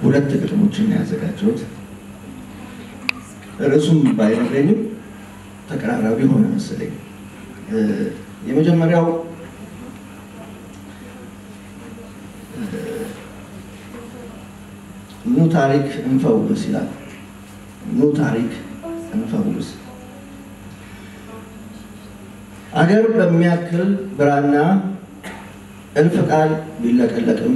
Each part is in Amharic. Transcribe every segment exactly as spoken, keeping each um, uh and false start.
ሁለት ግጥሞችን ያዘጋጀሁት ርዕሱም ባይነግረኝም ተቀራራቢ ሆነ መሰለኝ። የመጀመሪያው ኑ ታሪክ እንፈውስ ይላል። ኑ ታሪክ እንፈውስ። አገር በሚያክል ብራና እልፍ ቃል ቢለቀለቅም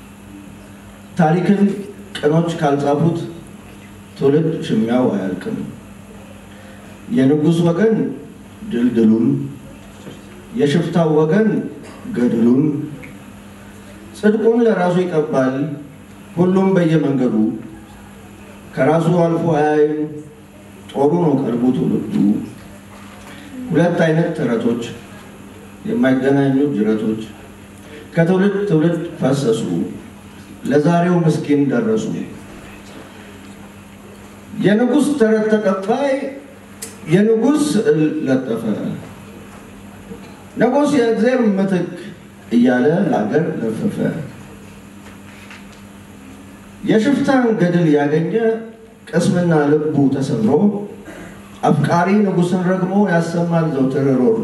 ታሪክን ቀኖች ካልጻፉት ትውልድ ሽሚያው አያልቅም። የንጉስ ወገን ድልድሉን የሽፍታው ወገን ገድሉን ጽድቁን ለራሱ ይቀባል ሁሉም በየመንገዱ ከራሱ አልፎ አያይም ጦሩ ነው ቀልቡ ትውልዱ። ሁለት አይነት ተረቶች የማይገናኙ ጅረቶች ከትውልድ ትውልድ ፈሰሱ ለዛሬው ምስኪን ደረሱ። የንጉስ ተረት ተቀባይ የንጉስ ለጠፈ ንጉስ የእግዚአብሔር ምትክ እያለ ለአገር ለፈፈ። የሽፍታን ገድል ያገኘ ቅስምና ልቡ ተሰብሮ አፍቃሪ ንጉስን ረግሞ ያሰማል ዘውትር ሮሮ።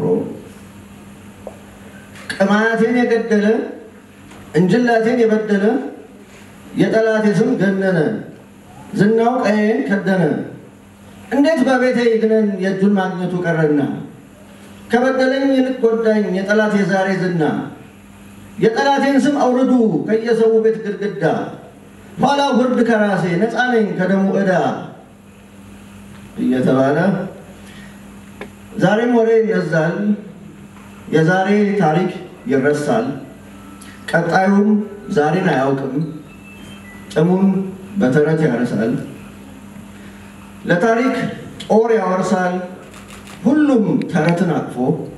ቅማቴን የገደለ እንጅላቴን የበደለ የጠላቴ ስም ገነነ ዝናው ቀዬን ከደነ። እንዴት በቤቴ ይግነን የእጁን ማግኘቱ ቀረና ከበደለኝ ይልቅ ጎዳኝ የጠላቴ ዛሬ ዝና። የጠላቴን ስም አውርዱ ከየሰው ቤት ግድግዳ ኋላ ጉርድ ከራሴ ነፃ ነኝ ከደሙ ዕዳ እየተባለ ዛሬም ወሬ ይነዛል የዛሬ ታሪክ ይረሳል። ቀጣዩም ዛሬን አያውቅም ጥሙን በተረት ያረሳል። ለታሪክ ጦር ያወርሳል ሁሉም ተረትን አቅፎ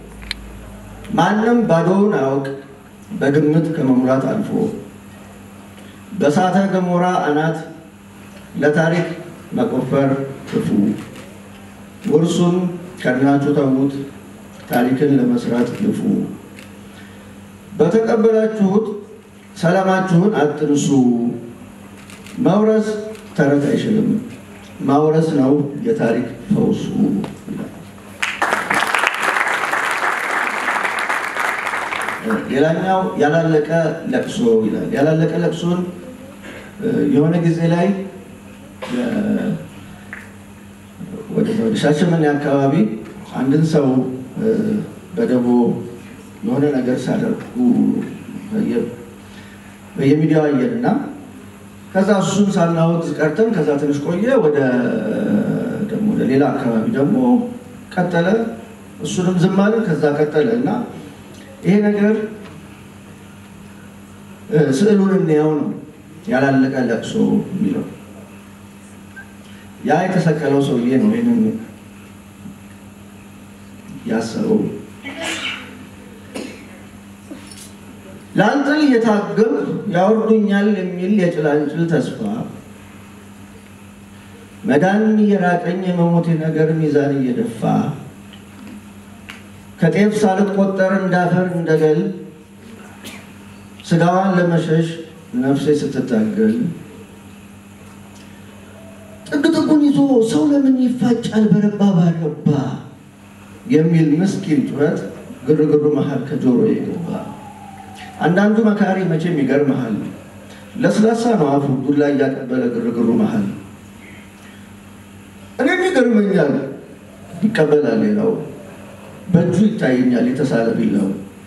ማንም ባዶውን አያውቅ በግምት ከመሙላት አልፎ። በሳተ ገሞራ አናት ለታሪክ መቆፈር ክፉ ውርሱን ከናችሁ ተውት ታሪክን ለመስራት ልፉ። በተቀበላችሁት ሰላማችሁን አትንሱ መውረስ ተረት አይሽልም ማውረስ ነው የታሪክ ፈውሱ። ሌላኛው ያላለቀ ለቅሶ ይላል። ያላለቀ ለቅሶን የሆነ ጊዜ ላይ ወደ ሻሸመኔ አካባቢ አንድን ሰው በደቦ የሆነ ነገር ሳደርጉ በየሚዲያው አየንና ከዛ እሱን ሳናወጥ ቀርተን ከዛ ትንሽ ቆየ ወደ ደግሞ ሌላ አካባቢ ደግሞ ቀጠለ እሱንም ዝም አልን ከዛ ቀጠለና ይሄ ነገር ስዕሉን እንየው ነው ያላለቀ ለቅሶ የሚለው። ያ የተሰቀለው ሰውዬ ነው ይሄንን ያሰበው። ላንተል የታገብ ያወርዱኛል የሚል የጭላንጭል ተስፋ መዳን የራቀኝ የመሞቴ ነገር ሚዛን እየደፋ ከጤፍ ሳልቆጠር እንዳፈር እንደገል ስጋዋን ለመሸሽ ነፍሴ ስትታገል ጥቅጥቁን ይዞ ሰው ለምን ይፋጫል በረባ ባረባ የሚል ምስኪን ጩኸት ግርግሩ መሃል ከጆሮ የገባ። አንዳንዱ መካሪ መቼም ይገርምሃል ለስላሳ ነው አፉ ዱላ ያቀበለ ግርግሩ መሃል። እኔም ይገርመኛል ይቀበላል ሌላው በእጁ ይታየኛል የተሳለ ቢላው።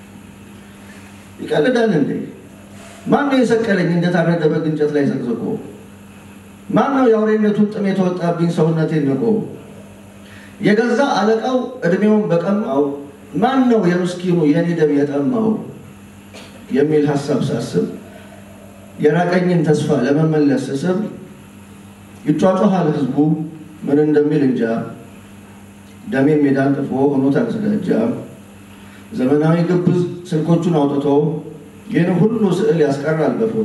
ይቀልዳል እንዴ ማን ነው የሰቀለኝ እንደታረደ በግ እንጨት ላይ ዘቅዝቆ? ማን ነው የአውሬነቱን ጥም የተወጣብኝ ሰውነቴን ንቆ? የገዛ አለቃው እድሜውን በቀማው ማን ነው የምስኪኑ የኔ ደም የጠማው? የሚል ሐሳብ ሳስብ የራቀኝን ተስፋ ለመመለስ ስስብ ይጫጫሃል ህዝቡ ምን እንደሚል እንጃ። ደሜ ሜዳን ጥፎ ሆኖ ተዘጋጃ። ዘመናዊ ግብዝ ስልኮቹን አውጥቶ ይህን ሁሉ ስዕል ያስቀራል በፎቶ።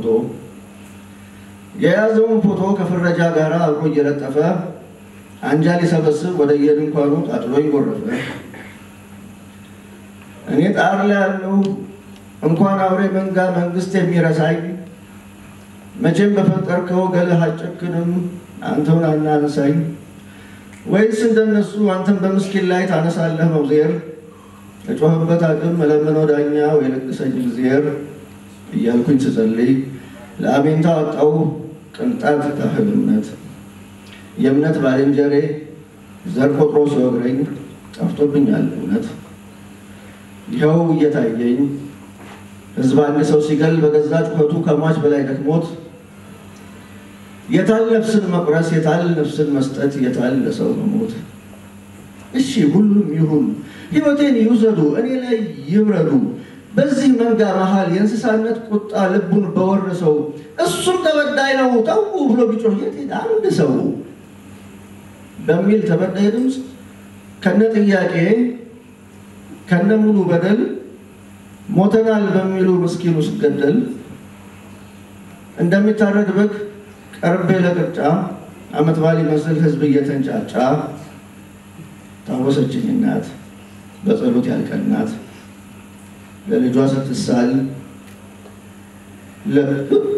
የያዘውን ፎቶ ከፍረጃ ጋር አብሮ እየለጠፈ አንጃ ሊሰበስብ ወደ የድንኳኑ ጣጥሎኝ ጎረፈ። እኔ ጣር ላይ ያለው እንኳን አውሬ መንጋ መንግስት የሚረሳኝ መቼም በፈጠርከው ገለህ አጨክንም አንተውን አናንሳኝ ወይስ እንደነሱ አንተን በምስኪን ላይ ታነሳለህ መውዜር እጮህበት አቅም መለመነው ዳኛ ወይ ለቅሰኝ እግዚአብሔር እያልኩኝ ስጸልይ ለአሜንታ ወጣው ቅንጣት ታህል እምነት የእምነት ባልንጀሬ ዘር ቆጥሮ ሲወግረኝ ጠፍቶብኛል እውነት ይኸው እየታየኝ ህዝብ አንድ ሰው ሲገል በገዛ ጩኸቱ ከሟች በላይ ደክሞት የታል ነፍስን መቁረስ የታል ነፍስን መስጠት የታል ለሰው መሞት እሺ ሁሉም ይሁን ህይወቴን ይውሰዱ እኔ ላይ ይብረዱ በዚህ መንጋ መሃል የእንስሳነት ቁጣ ልቡን በወረሰው እሱም ተበዳይ ነው ታው ብሎ ቢጮህ የት አንድ ሰው በሚል ተበዳይ ድምጽ ከነ ጥያቄ ከነ ሙሉ በደል ሞተናል በሚሉ ምስኪኑ ሲገደል እንደሚታረድ በግ ቀርቤ ለቅርጫ አመት ባሊ መስል ህዝብ እየተንጫጫ ታወሰችኝ እናት በጸሎት ያልቀናት ለልጇ ስትሳል ለ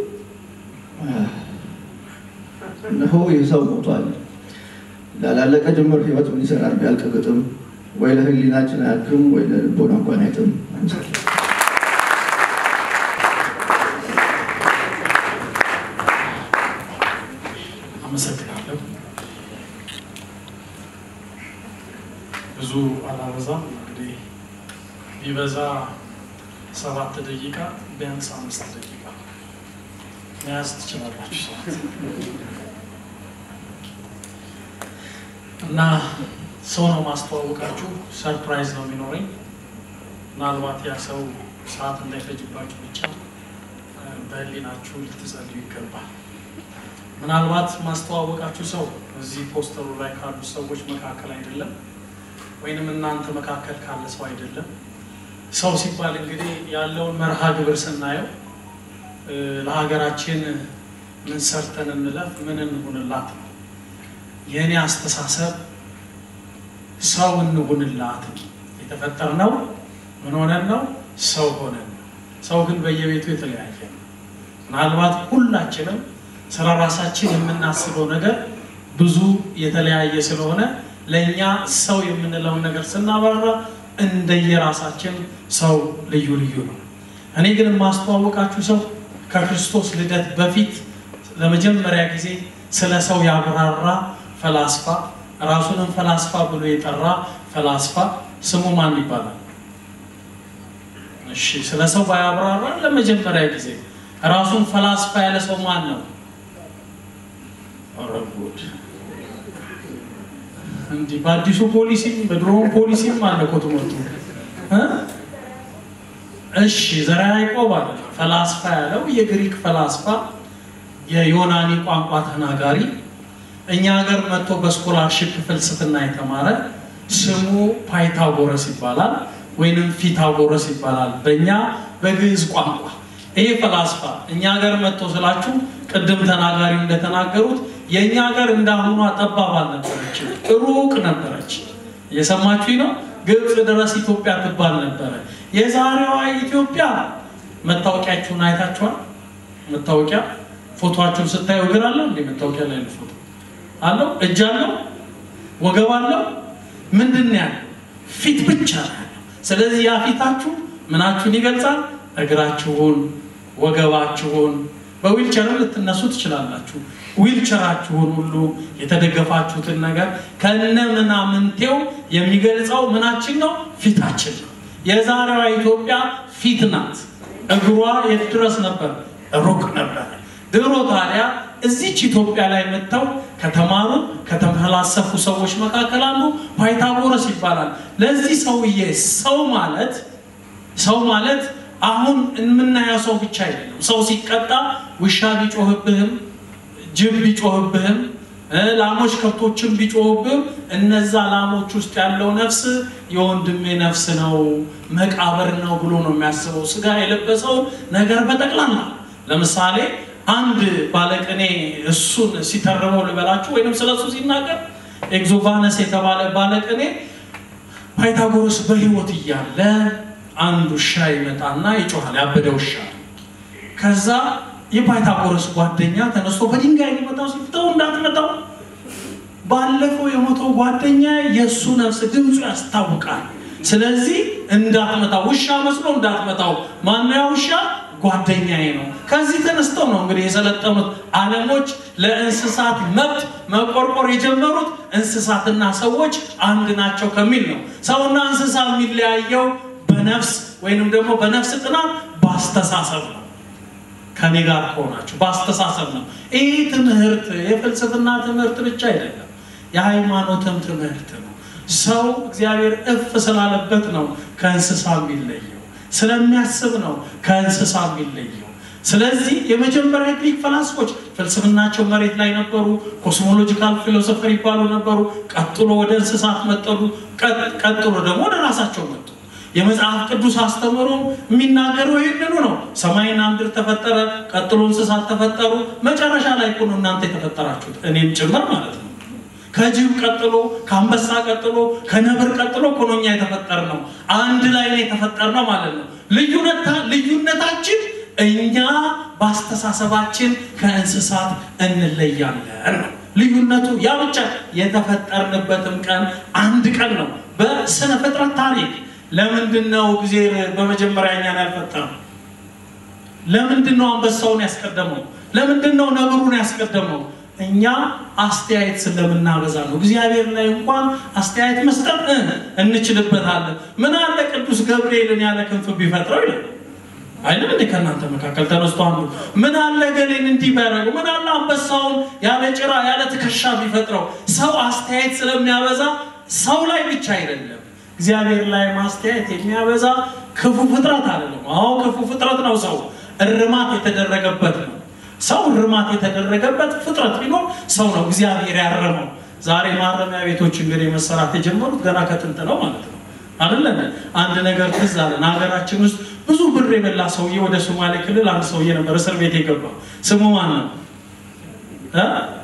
ነው የሰው ሞቷል ላላለቀ ጅምር ህይወት ምን ይሰራል ቢያልቅ ግጥም ወይ ለህሊናችን አያክም ወይ ለልቦና እንኳን አይጥም አመሰግናለሁ ብዙ አላበዛም እንግዲህ ቢበዛ ሰባት ደቂቃ ቢያንስ አምስት ደቂቃ መያዝ ትችላላችሁ እና ሰው ነው ማስተዋወቃችሁ ሰርፕራይዝ ነው የሚኖረኝ ምናልባት ያ ሰው ሰዓት እንዳይፈጅባችሁ ብቻ በህሊናችሁ ልትጸልዩ ይገባል ምናልባት ማስተዋወቃችሁ ሰው እዚህ ፖስተሩ ላይ ካሉ ሰዎች መካከል አይደለም ወይንም እናንተ መካከል ካለ ሰው አይደለም ሰው ሲባል እንግዲህ ያለውን መርሃ ግብር ስናየው ለሀገራችን ምን ሰርተን እንለፍ ምን እንሁንላት የኔ አስተሳሰብ ሰው እንሁንላት የተፈጠርነው ምን ሆነን ነው ሰው ሆነን ሰው ግን በየቤቱ የተለያየ ነው ምናልባት ሁላችንም ስለ ራሳችን የምናስበው ነገር ብዙ የተለያየ ስለሆነ ለኛ ሰው የምንለው ነገር ስናበራ እንደየራሳችን ሰው ልዩ ልዩ ነው እኔ ግን ማስተዋወቃችሁ ሰው ከክርስቶስ ልደት በፊት ለመጀመሪያ ጊዜ ስለ ሰው ያብራራ ፈላስፋ ራሱንም ፈላስፋ ብሎ የጠራ ፈላስፋ ስሙ ማን ይባላል እሺ ስለ ሰው ባያብራራ ለመጀመሪያ ጊዜ ራሱን ፈላስፋ ያለ ሰው ማን ነው አረጉድ እንዲ ባዲሱ ፖሊሲ በድሮን ፖሊሲ ማለት ነው ተመጡ እ እሺ ዘራ ያዕቆብ አለ ፈላስፋ ያለው የግሪክ ፈላስፋ የዮናኒ ቋንቋ ተናጋሪ እኛ ሀገር መጥቶ በስኮላርሺፕ ፍልስፍና የተማረ ስሙ ፓይታጎረስ ይባላል ወይንም ፊታጎረስ ይባላል በእኛ በግዕዝ ቋንቋ ይሄ ፈላስፋ እኛ ሀገር መጥቶ ስላችሁ ቅድም ተናጋሪው እንደተናገሩት የኛ ሀገር እንዳሁኑ አጠባብ አልነበረች ሩቅ ነበረች የሰማችሁ ነው ግብጽ ድረስ ኢትዮጵያ ትባል ነበር የዛሬዋ ኢትዮጵያ መታወቂያችሁን አይታችኋል መታወቂያ ፎቶአችሁን ስታዩ ግራ አለ እንዴ መታወቂያ ላይ ነው ፎቶ አለው እጅ አለው ወገብ አለው ምንድነው ያለው ፊት ብቻ ስለዚህ ያ ፊታችሁ ምናችሁን ይገልጻል እግራችሁን ወገባችሁን በዊልቸር ልትነሱ ትችላላችሁ ዊልቸራችሁን ሁሉ የተደገፋችሁትን ነገር ከነምናምንቴው የሚገልጸው ምናችን ነው ፊታችን ነው የዛሬዋ ኢትዮጵያ ፊት ናት እግሯ የድረስ ነበር ሩቅ ነበር ድሮ ታዲያ እዚች ኢትዮጵያ ላይ መተው ከተማሩ ከተፈላሰፉ ሰዎች መካከል አንዱ ፓይታጎረስ ይባላል ለዚህ ሰውዬ ሰው ማለት ሰው ማለት አሁን እንምናያ ሰው ብቻ አይደለም ሰው ሲቀጣ ውሻ ቢጮህብህም ጅብ ቢጮህብህም ላሞች ከብቶችን ቢጮህብህም እነዛ ላሞች ውስጥ ያለው ነፍስ የወንድሜ ነፍስ ነው መቃብር ነው ብሎ ነው የሚያስበው ስጋ የለበሰው ነገር በጠቅላላ ለምሳሌ አንድ ባለቅኔ እሱን ሲተርበው ልበላችሁ ወይንም ስለሱ ሲናገር ኤግዞቫነስ የተባለ ባለቅኔ ፓይታጎረስ በህይወት እያለ አንዱ ሻይ መጣና ይጮሃል ያበደው ሻ ከዛ የፓይታጎረስ ጓደኛ ተነስቶ በድንጋይ ሊመታው ሲፍተው እንዳትመታው ባለፈው የሞተው ጓደኛ የሱ ነፍስ ድምፁ ያስታውቃል ስለዚህ እንዳትመታው ውሻ መስሎ እንዳትመታው ማነው ውሻ ጓደኛዬ ነው ከዚህ ተነስተው ነው እንግዲህ የሰለጠኑት ዓለሞች ለእንስሳት መብት መቆርቆር የጀመሩት እንስሳትና ሰዎች አንድ ናቸው ከሚል ነው ሰውና እንስሳ የሚለያየው በነፍስ ወይንም ደግሞ በነፍስ ጥናት ባስተሳሰብ ነው ከኔ ጋር ሆናችሁ ባስተሳሰብ ነው ይሄ ትምህርት የፍልስፍና ትምህርት ብቻ አይደለም የሃይማኖትም ትምህርት ነው ሰው እግዚአብሔር እፍ ስላለበት ነው ከእንስሳ የሚለየው ስለሚያስብ ነው ከእንስሳ የሚለየው ስለዚህ የመጀመሪያ ግሪክ ፈላስፎች ፍልስፍናቸው መሬት ላይ ነበሩ ኮስሞሎጂካል ፊሎሶፈር ይባሉ ነበሩ ቀጥሎ ወደ እንስሳት መጠሉ ቀጥሎ ደግሞ ወደ ራሳቸው መጡ የመጽሐፍ ቅዱስ አስተምሮ የሚናገረው ይሄንኑ ነው ሰማይና ምድር ተፈጠረ ቀጥሎ እንስሳት ተፈጠሩ መጨረሻ ላይ ሆኖ እናንተ ተፈጠራችሁት እኔም ጭምር ማለት ነው ከጅብ ቀጥሎ ከአንበሳ ቀጥሎ ከነብር ቀጥሎ ኮኖኛ የተፈጠርነው አንድ ላይ ነው የተፈጠርነው ማለት ነው ልዩነታ ልዩነታችን እኛ ባስተሳሰባችን ከእንስሳት እንለያለን ልዩነቱ ያ ብቻ የተፈጠርንበትም ቀን አንድ ቀን ነው በስነ ፍጥረት ታሪክ ለምንድነው እግዚአብሔር በመጀመሪያኛን ያልፈጠረው ለምንድነው አንበሳውን ያስቀደመው ለምንድነው ነብሩን ያስቀደመው እኛ አስተያየት ስለምናበዛ ነው እግዚአብሔር ላይ እንኳን አስተያየት መስጠት እንችልበታለን ምን አለ ቅዱስ ገብርኤልን ያለ ክንፍ ቢፈጥረው ይላል አይደል እንደ ከናንተ መካከል ተነስቷል ምን አለ ገሌን እንዲበረው ምን አለ አንበሳውን ያለ ጭራ ያለ ትከሻ ቢፈጥረው ሰው አስተያየት ስለሚያበዛ ሰው ላይ ብቻ አይደለም እግዚአብሔር ላይ ማስተያየት የሚያበዛ ክፉ ፍጥረት አይደለም አዎ ክፉ ፍጥረት ነው ሰው እርማት የተደረገበት ነው ሰው እርማት የተደረገበት ፍጥረት ቢኖር ሰው ነው እግዚአብሔር ያረመው ዛሬ ማረሚያ ቤቶች እንግዲህ መሰራት የጀመሩት ገና ከጥንት ነው ማለት ነው አይደል አንድ ነገር ትዝ አለን ሀገራችን ውስጥ ብዙ ብር የበላ ሰውዬ ወደ ሶማሌ ክልል አንድ ሰውዬ ነበር እስር ቤት የገባ ስሙ ማን ነው እ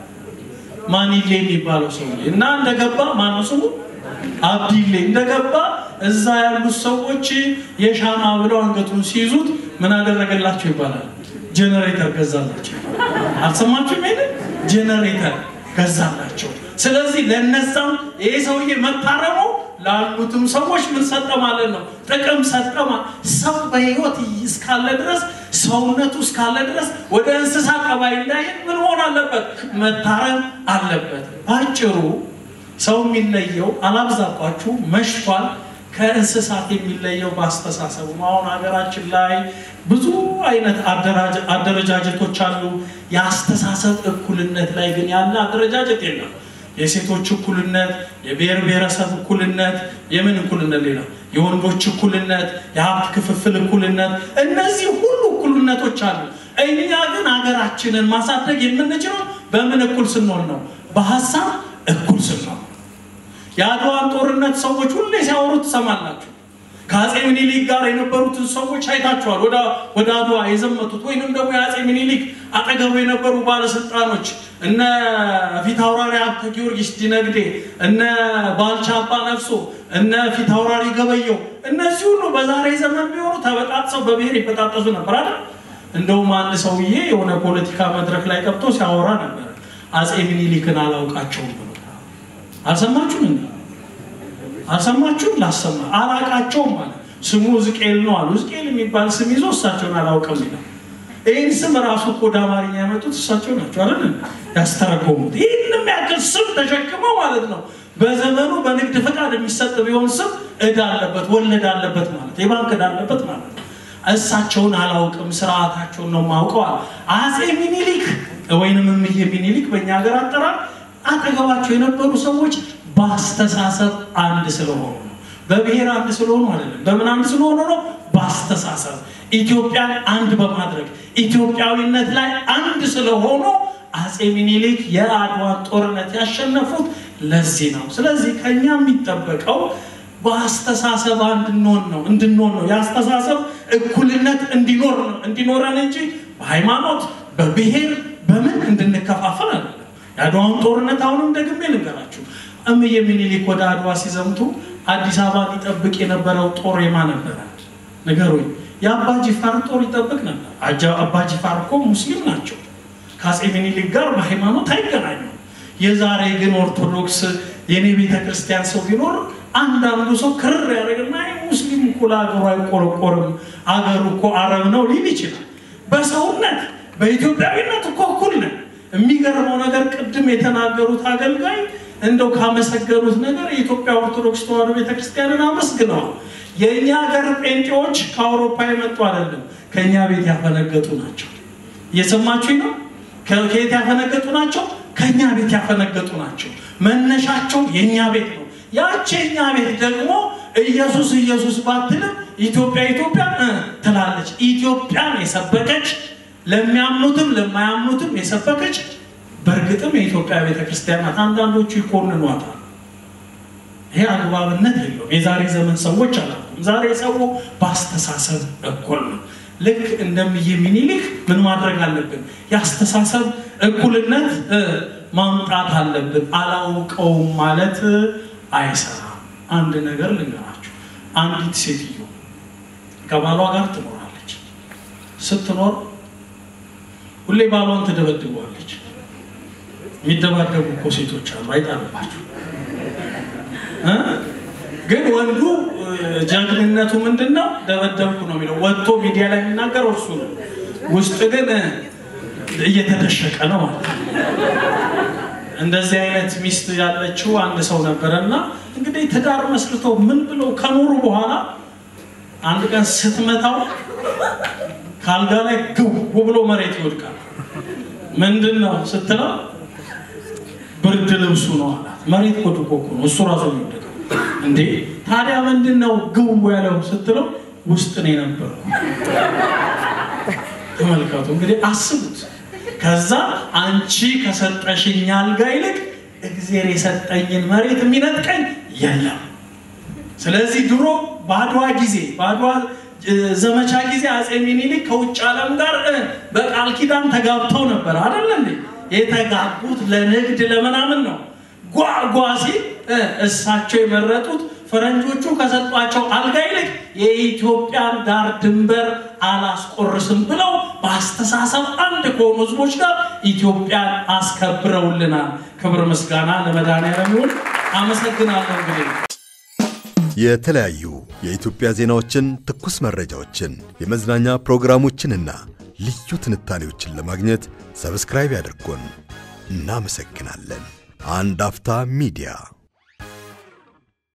ማንይሌ የሚባለው ሰውዬ እና እንደገባ ማን ነው ስሙ አብዲሌ እንደገባ እዛ ያሉት ሰዎች የሻማ ብለው አንገቱን ሲይዙት ምን አደረገላቸው ይባላል ጄነሬተር ገዛላቸው አልሰማችሁም ይሄን ጄነሬተር ገዛላቸው ስለዚህ ለነዛም ይሄ ሰውዬ መታረሙ ላሉትም ሰዎች ምን ሰጠ ማለት ነው ጥቅም ሰጠማ ሰው በህይወት እስካለ ድረስ ሰውነቱ እስካለ ድረስ ወደ እንስሳ ቀባይ ላይ ምን ሆነ አለበት መታረም አለበት አጭሩ ሰው የሚለየው አላብዛቋችሁ መሽቷል ከእንስሳት የሚለየው ባስተሳሰቡ አሁን ሀገራችን ላይ ብዙ አይነት አደረጃጀቶች አሉ ያስተሳሰብ እኩልነት ላይ ግን ያለ አደረጃጀት የለም የሴቶች እኩልነት የብሔር ብሔረሰብ እኩልነት የምን እኩልነት ሌላ የወንዶች እኩልነት የሀብት ክፍፍል እኩልነት እነዚህ ሁሉ እኩልነቶች አሉ እኛ ግን ሀገራችንን ማሳደግ የምንችለው በምን እኩል ስንሆን ነው በሐሳብ እኩል ስንሆን ያድዋን ጦርነት ሰዎች ሁሉ ሲያወሩት ተሰማላችሁ ከአጼ ምኒልክ ጋር የነበሩት ሰዎች አይታችኋል ወደ ወደ አድዋ የዘመቱት ወይንም ደግሞ የአጼ ምኒልክ አጠገቡ የነበሩ ባለስልጣኖች እነ ፊታውራሪ አብተ ጊዮርጊስ ዲነግዴ እነ ባልቻ አባ ነፍሶ እነ ፊታውራሪ ገበየው እነዚህ ሁሉ በዛሬ ዘመን ቢሆኑ ተበጣጥሰው በብሔር ይበጣጠሱ ነበር አይደል እንደውም አንድ ሰውዬ የሆነ ፖለቲካ መድረክ ላይ ቀርቶ ሲያወራ ነበር አጼ ምኒልክን አላውቃቸውም ብሎ አልሰማችሁም አልሰማችሁም ላሰማ አላቃቸውም ማለት ስሙ ዝቄል ነው አሉ ዝቄል የሚባል ስም ይዞ እሳቸውን አላውቅም ይላል ይሄን ስም ራሱ እኮ ዳማርኛ ያመጡት እሳቸው ናቸው አይደል ያስተረጎሙት ይሄንም ያክል ስም ተሸክመው ማለት ነው በዘመኑ በንግድ ፈቃድ የሚሰጥ ቢሆን ስም እዳ አለበት ወለድ አለበት ማለት የባንክ እዳ አለበት ማለት እሳቸውን አላውቅም ስርዓታቸውን ነው ማውቀው አጼ ምኒልክ ወይንም እምዬ ምኒልክ በእኛ ሀገር አጠራር አጠገባቸው የነበሩ ሰዎች ባስተሳሰብ አንድ ስለሆኑ በብሔር አንድ ስለሆኑ አይደለም በምን አንድ ስለሆኑ ነው ባስተሳሰብ ኢትዮጵያን አንድ በማድረግ ኢትዮጵያዊነት ላይ አንድ ስለሆኑ አጼ ምኒልክ የአድዋን ጦርነት ያሸነፉት ለዚህ ነው ስለዚህ ከኛ የሚጠበቀው ባስተሳሰብ አንድ እንሆን ነው እንድንሆን ነው ያስተሳሰብ እኩልነት እንዲኖር ነው እንዲኖረን እንጂ በሃይማኖት በብሔር በምን እንድንከፋፈል አይደለም ያድዋን ጦርነት አሁንም ደግሜ ልንገራችሁ እምዬ ምኒልክ ወደ አድዋ ሲዘምቱ አዲስ አበባ ሊጠብቅ የነበረው ጦር የማን ነበር ነገሩኝ የአባ ጂፋር ጦር ይጠብቅ ነበር። አባ ጂፋር እኮ ሙስሊም ናቸው። ከአፄ ምኒልክ ጋር በሃይማኖት አይገናኙ። የዛሬ ግን ኦርቶዶክስ የኔ ቤተክርስቲያን ሰው ቢኖር አንዳንዱ ሰው ክርር ያደርግና ሙስሊም እኮ ለአገሩ አይቆረቆርም አገሩ እኮ አረብ ነው ሊል ይችላል። በሰውነት በኢትዮጵያዊነት እኮ እኩል ነን። የሚገርመው ነገር ቅድም የተናገሩት አገልጋይ እንደው ካመሰገኑት ነገር የኢትዮጵያ ኦርቶዶክስ ተዋሕዶ ቤተክርስቲያንን አመስግነዋል። የኛ ሀገር ጴንጤዎች ከአውሮፓ የመጡ አይደለም፣ ከኛ ቤት ያፈነገጡ ናቸው። እየሰማችሁኝ ነው? ከየት ያፈነገጡ ናቸው? ከኛ ቤት ያፈነገጡ ናቸው። መነሻቸው የኛ ቤት ነው። ያቺ የኛ ቤት ደግሞ ኢየሱስ ኢየሱስ ባትልም ኢትዮጵያ ኢትዮጵያ ትላለች። ኢትዮጵያን የሰበከች ለሚያምኑትም ለማያምኑትም የሰበከች በርግጥም የኢትዮጵያ ቤተክርስቲያናት አንዳንዶቹ ይኮንኗታል። ይሄ አግባብነት የለውም። የዛሬ ዘመን ሰዎች አላውቅም። ዛሬ ሰው በአስተሳሰብ እኩል ነው። ልክ እንደምዬ ምኒልክ ምን ማድረግ አለብን? የአስተሳሰብ እኩልነት ማምጣት አለብን። አላውቀውም ማለት አይሰራም። አንድ ነገር ልንገራችሁ። አንዲት ሴትዮ ከባሏ ጋር ትኖራለች። ስትኖር ሁሌ ባሏን ትደበድበዋለች። የሚደባደቡ እኮ ሴቶች አሉ፣ አይጣልባችሁ። ግን ወንዱ ጀግንነቱ ምንድነው? ደበደብኩ ነው የሚለው። ወጥቶ ሚዲያ ላይ የሚናገረው እሱ ነው። ውስጥ ግን እየተደሸቀ ነው ማለት ነው። እንደዚህ አይነት ሚስት ያለችው አንድ ሰው ነበርና እንግዲህ ትዳር መስርተው ምን ብለው ከኖሩ በኋላ አንድ ቀን ስትመታው ካልጋ ላይ ግው ብሎ መሬት ይወድቃል። ምንድነው ስትለው ብርድ ልብሱ ነው አላት። መሬት ወድቆ ነው እሱ ራሱ ይወድቃል። እንዴ ታዲያ ምንድነው ግው ያለው ስትለው ውስጥ ነው የነበረው። ተመልከቱ እንግዲህ አስቡት። ከዛ አንቺ ከሰጠሽኝ አልጋ ይልቅ እግዚአብሔር የሰጠኝን መሬት የሚነጥቀኝ የለም። ስለዚህ ድሮ ባድዋ ጊዜ ባድዋ ዘመቻ ጊዜ አፄ ምኒልክ ከውጭ ዓለም ጋር በቃል ኪዳን ተጋብተው ነበር አይደል እንዴ? የተጋቡት ለንግድ ለምናምን ነው። ጓጓሲ እሳቸው የመረጡት ፈረንጆቹ ከሰጧቸው አልጋ ይልቅ የኢትዮጵያን ዳር ድንበር አላስቆርስም ብለው በአስተሳሰብ አንድ ከሆኑ ህዝቦች ጋር ኢትዮጵያን አስከብረውልናል። ክብር ምስጋና ለመድኃኔዓለም ይሁን። አመሰግናለሁ። እንግዲህ የተለያዩ የኢትዮጵያ ዜናዎችን፣ ትኩስ መረጃዎችን፣ የመዝናኛ ፕሮግራሞችንና ልዩ ትንታኔዎችን ለማግኘት ሰብስክራይብ ያድርጉን። እናመሰግናለን። አንድ አፍታ ሚዲያ